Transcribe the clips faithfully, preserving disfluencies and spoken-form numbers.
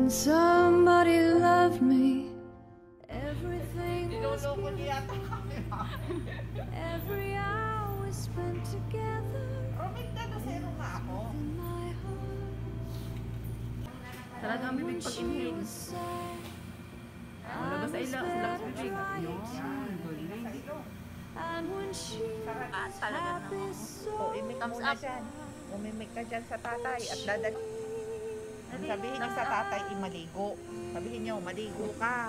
When somebody loved me, everything was beautiful. Every hour we spent together in my heart. Talagang bibig pag-inhale. Labas ay lang, sa labas bibig. And when she Ah, talaga na. O, imik muna dyan. Umimik ka dyan sa tatay at dadal. Sabihin niyo sa tatay, imaligo. Sabihin niyo, maligo ka.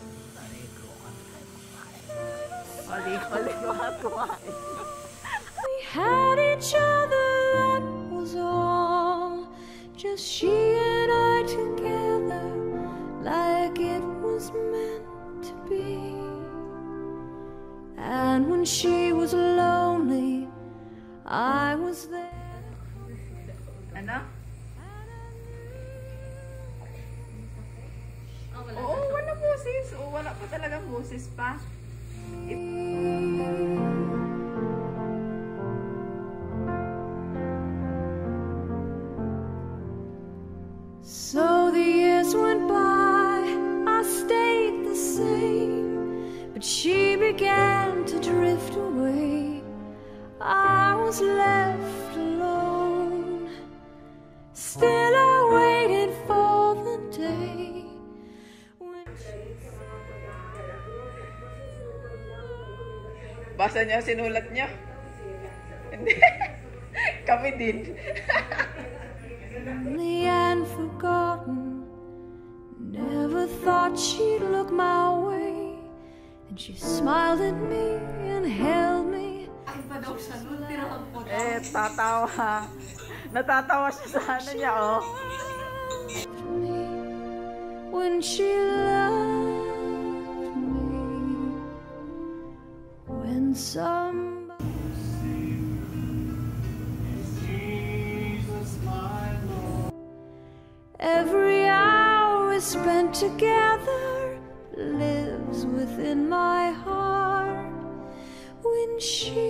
Maligo, maligo ka kumain. we had each other, that was all. Just she and I together, like it was meant to be. And when she was lonely, I was there. Ano? Oo, wala boses. Oo, wala pa talagang boses pa. So the years went by, I stayed the same, but she began to drift away. I was left alone. Still I waited for the day when Basa niya, sinulat niya. Hindi. Kami din. lonely and forgotten. Never thought she'd look my way, and she smiled at me and held me. Eh, tatawa. Natatawa siya sa ano niya, oh. Me when she loved me. When somebody every hour we spent together lives within my heart. When she